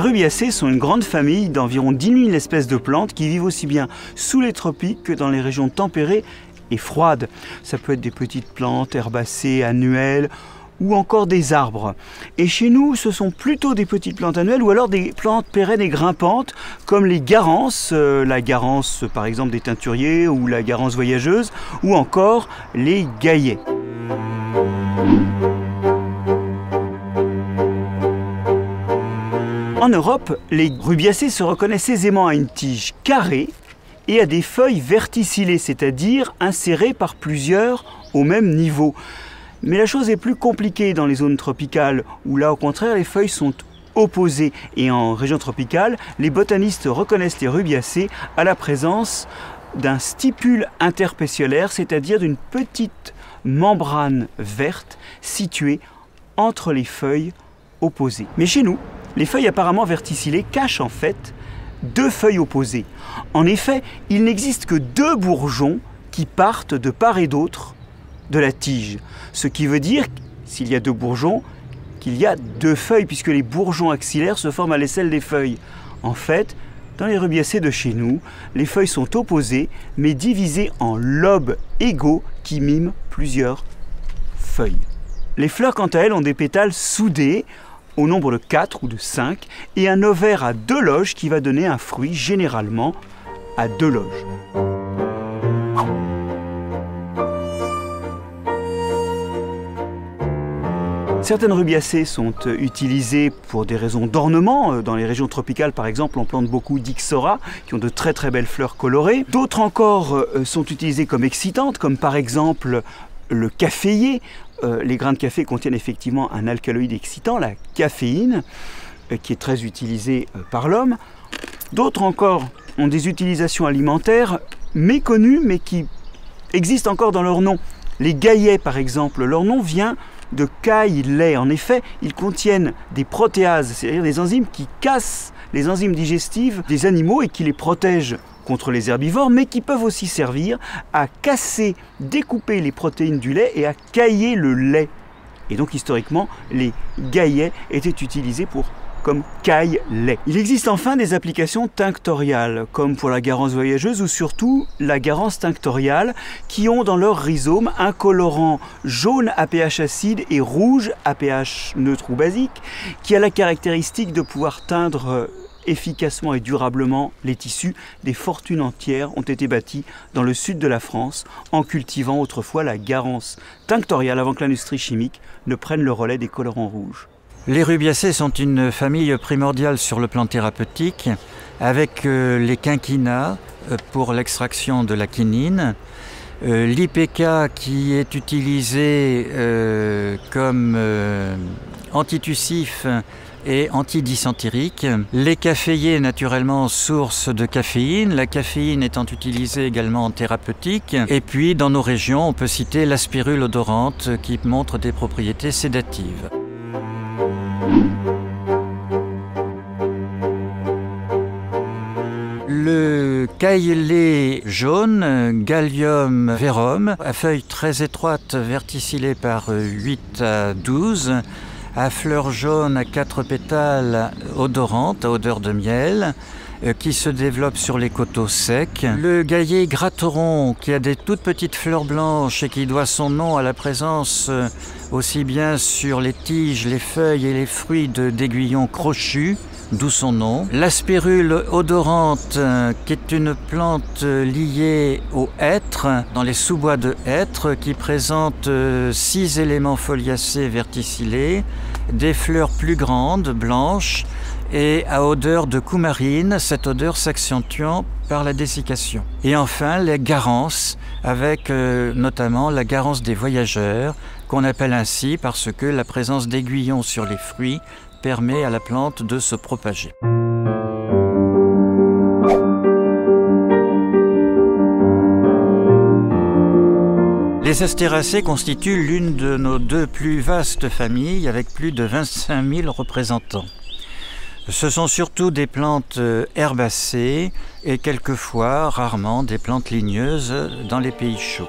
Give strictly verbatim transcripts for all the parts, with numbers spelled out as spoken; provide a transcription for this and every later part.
rubiacées sont une grande famille d'environ dix mille espèces de plantes qui vivent aussi bien sous les tropiques que dans les régions tempérées et froides. Ça peut être des petites plantes herbacées, annuelles, ou encore des arbres. Et chez nous, ce sont plutôt des petites plantes annuelles ou alors des plantes pérennes et grimpantes comme les garances, euh, la garance par exemple des teinturiers ou la garance voyageuse, ou encore les gaillets. En Europe, les rubiacées se reconnaissent aisément à une tige carrée et à des feuilles verticillées, c'est-à-dire insérées par plusieurs au même niveau. Mais la chose est plus compliquée dans les zones tropicales, où là au contraire les feuilles sont opposées. Et en région tropicale, les botanistes reconnaissent les rubiacées à la présence d'un stipule interpétiolaire, c'est-à-dire d'une petite membrane verte située entre les feuilles opposées. Mais chez nous, les feuilles apparemment verticillées cachent en fait deux feuilles opposées. En effet, il n'existe que deux bourgeons qui partent de part et d'autre de la tige. Ce qui veut dire, s'il y a deux bourgeons, qu'il y a deux feuilles, puisque les bourgeons axillaires se forment à l'aisselle des feuilles. En fait, dans les rubiacées de chez nous, les feuilles sont opposées, mais divisées en lobes égaux qui miment plusieurs feuilles. Les fleurs, quant à elles, ont des pétales soudés, au nombre de quatre ou de cinq, et un ovaire à deux loges qui va donner un fruit généralement à deux loges. Certaines rubiacées sont utilisées pour des raisons d'ornement. Dans les régions tropicales, par exemple, on plante beaucoup d'Ixora, qui ont de très très belles fleurs colorées. D'autres encore sont utilisées comme excitantes, comme par exemple le caféier. Les grains de café contiennent effectivement un alcaloïde excitant, la caféine, qui est très utilisée par l'homme. D'autres encore ont des utilisations alimentaires méconnues, mais qui existent encore dans leur nom. Les gaillets, par exemple, leur nom vient de caille-lait. En effet, ils contiennent des protéases, c'est-à-dire des enzymes qui cassent les enzymes digestives des animaux et qui les protègent contre les herbivores, mais qui peuvent aussi servir à casser, découper les protéines du lait et à cailler le lait. Et donc historiquement, les gaillets étaient utilisés pour comme caille-lait. Il existe enfin des applications tinctoriales, comme pour la garance voyageuse ou surtout la garance tinctoriale, qui ont dans leur rhizome un colorant jaune à pH acide et rouge à pH neutre ou basique, qui a la caractéristique de pouvoir teindre efficacement et durablement les tissus. Des fortunes entières ont été bâties dans le sud de la France en cultivant autrefois la garance tinctoriale avant que l'industrie chimique ne prenne le relais des colorants rouges. Les rubiacées sont une famille primordiale sur le plan thérapeutique, avec euh, les quinquina euh, pour l'extraction de la quinine, euh, l'I P K qui est utilisé euh, comme euh, antitussif et antidysenterique, les caféiers naturellement source de caféine, la caféine étant utilisée également en thérapeutique, et puis dans nos régions on peut citer la spirule odorante qui montre des propriétés sédatives. Le caille-lait jaune, Gallium verum, à feuilles très étroites verticillées par huit à douze, à fleurs jaunes à quatre pétales odorantes, à odeur de miel, qui se développe sur les coteaux secs. Le gaillet gratteron, qui a des toutes petites fleurs blanches et qui doit son nom à la présence aussi bien sur les tiges, les feuilles et les fruits d'aiguillons crochus, d'où son nom. La spirule odorante, qui est une plante liée au hêtre, dans les sous-bois de hêtre, qui présente six éléments foliacés verticillés, des fleurs plus grandes, blanches, et à odeur de coumarine, cette odeur s'accentuant par la dessiccation. Et enfin, les garances, avec euh, notamment la garance des voyageurs, qu'on appelle ainsi parce que la présence d'aiguillons sur les fruits permet à la plante de se propager. Les astéracées constituent l'une de nos deux plus vastes familles, avec plus de vingt-cinq mille représentants. Ce sont surtout des plantes herbacées et quelquefois, rarement, des plantes ligneuses dans les pays chauds.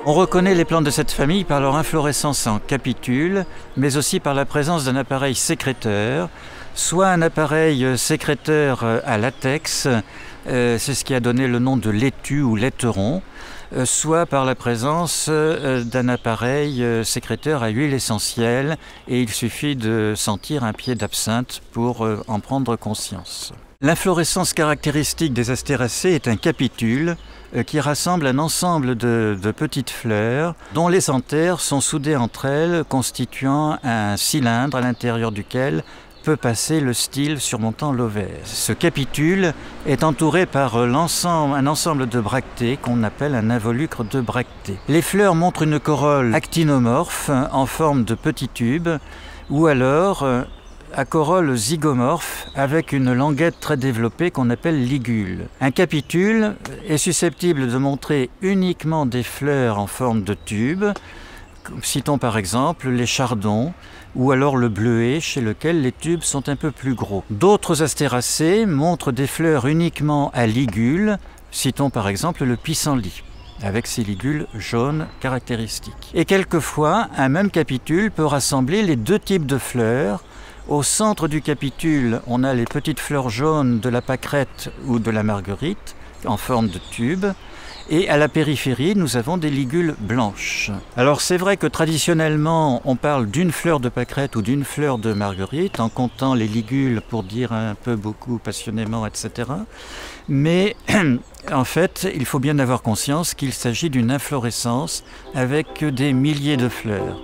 On reconnaît les plantes de cette famille par leur inflorescence en capitule, mais aussi par la présence d'un appareil sécréteur, soit un appareil sécréteur à latex, euh, c'est ce qui a donné le nom de laitue ou laiteron, euh, soit par la présence euh, d'un appareil euh, sécréteur à huile essentielle, et il suffit de sentir un pied d'absinthe pour euh, en prendre conscience. L'inflorescence caractéristique des astéracées est un capitule euh, qui rassemble un ensemble de, de petites fleurs dont les anthères sont soudées entre elles, constituant un cylindre à l'intérieur duquel peut passer le style surmontant l'ovaire. Ce capitule est entouré par l'ensemble, un ensemble de bractées qu'on appelle un involucre de bractées. Les fleurs montrent une corolle actinomorphe en forme de petits tubes ou alors à corolle zygomorphe avec une languette très développée qu'on appelle ligule. Un capitule est susceptible de montrer uniquement des fleurs en forme de tube. Citons par exemple les chardons ou alors le bleuet chez lequel les tubes sont un peu plus gros. D'autres astéracées montrent des fleurs uniquement à ligules, citons par exemple le pissenlit avec ses ligules jaunes caractéristiques. Et quelquefois, un même capitule peut rassembler les deux types de fleurs. Au centre du capitule, on a les petites fleurs jaunes de la pâquerette ou de la marguerite en forme de tube. Et à la périphérie, nous avons des ligules blanches. Alors c'est vrai que traditionnellement, on parle d'une fleur de pâquerette ou d'une fleur de marguerite, en comptant les ligules pour dire un peu, beaucoup, passionnément, et cetera. Mais en fait, il faut bien avoir conscience qu'il s'agit d'une inflorescence avec des milliers de fleurs.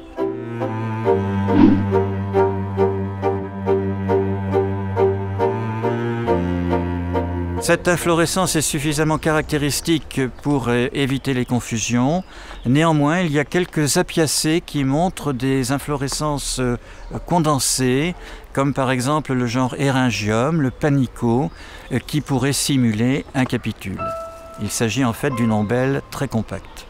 Cette inflorescence est suffisamment caractéristique pour éviter les confusions. Néanmoins, il y a quelques apiacées qui montrent des inflorescences condensées, comme par exemple le genre Eryngium, le panico, qui pourrait simuler un capitule. Il s'agit en fait d'une ombelle très compacte.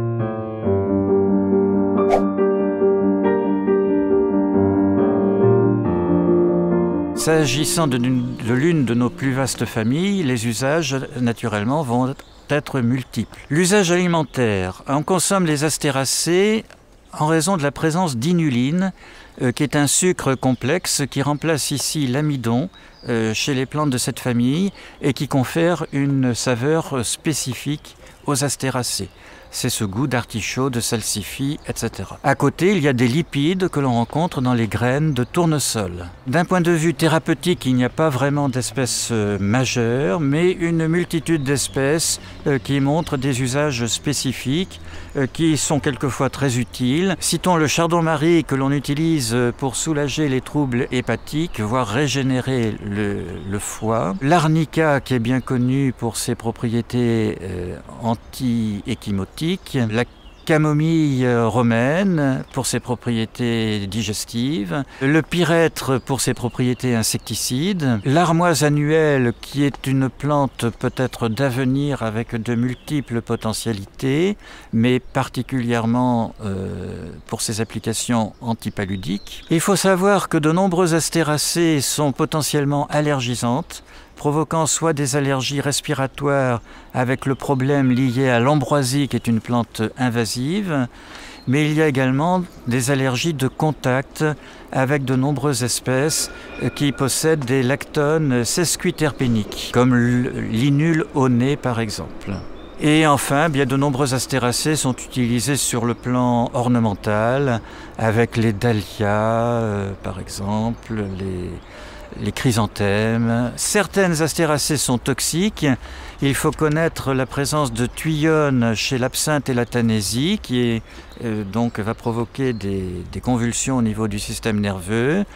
S'agissant de l'une de nos plus vastes familles, les usages, naturellement, vont être multiples. L'usage alimentaire. On consomme les astéracées en raison de la présence d'inuline, euh, qui est un sucre complexe qui remplace ici l'amidon euh, chez les plantes de cette famille et qui confère une saveur spécifique aux astéracées. C'est ce goût d'artichaut, de salsifis, et cetera. À côté, il y a des lipides que l'on rencontre dans les graines de tournesol. D'un point de vue thérapeutique, il n'y a pas vraiment d'espèces majeures, mais une multitude d'espèces qui montrent des usages spécifiques, qui sont quelquefois très utiles. Citons le chardon-marie que l'on utilise pour soulager les troubles hépatiques, voire régénérer le, le foie. L'arnica qui est bien connu pour ses propriétés euh, anti-échymiotiques. La camomille romaine pour ses propriétés digestives, le pyrètre pour ses propriétés insecticides, l'armoise annuelle qui est une plante peut-être d'avenir avec de multiples potentialités, mais particulièrement euh, pour ses applications antipaludiques. Il faut savoir que de nombreuses astéracées sont potentiellement allergisantes, provoquant soit des allergies respiratoires avec le problème lié à l'ambroisie qui est une plante invasive, mais il y a également des allergies de contact avec de nombreuses espèces qui possèdent des lactones sesquiterpéniques, comme l'inule au nez par exemple. Et enfin, bien de nombreuses astéracées sont utilisées sur le plan ornemental, avec les dahlias euh, par exemple, les les chrysanthèmes. Certaines astéracées sont toxiques. Il faut connaître la présence de thuyone chez l'absinthe et la tanésie, qui est, euh, donc, va provoquer des, des convulsions au niveau du système nerveux.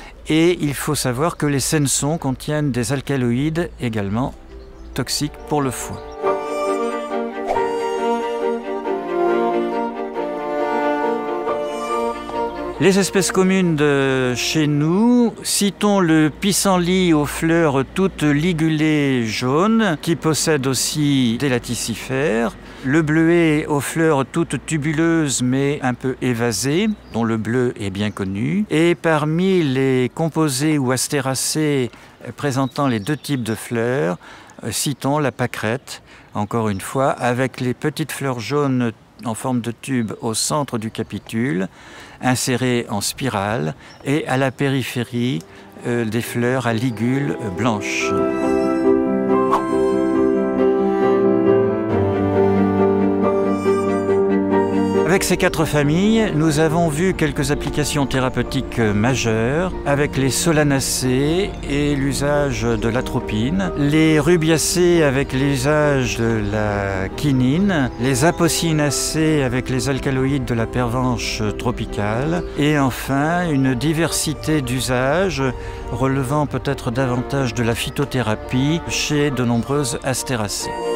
Et il faut savoir que les sensons contiennent des alcaloïdes également toxiques pour le foie. Les espèces communes de chez nous, citons le pissenlit aux fleurs toutes ligulées jaunes, qui possède aussi des laticifères, le bleuet aux fleurs toutes tubuleuses mais un peu évasées, dont le bleu est bien connu, et parmi les composés ou astéracées présentant les deux types de fleurs, citons la pâquerette, encore une fois, avec les petites fleurs jaunes en forme de tube au centre du capitule, insérées en spirale, et à la périphérie euh, des fleurs à ligules blanches. Avec ces quatre familles, nous avons vu quelques applications thérapeutiques majeures avec les solanacées et l'usage de l'atropine, les rubiacées avec l'usage de la quinine, les apocyinacées avec les alcaloïdes de la pervenche tropicale et enfin une diversité d'usages relevant peut-être davantage de la phytothérapie chez de nombreuses astéracées.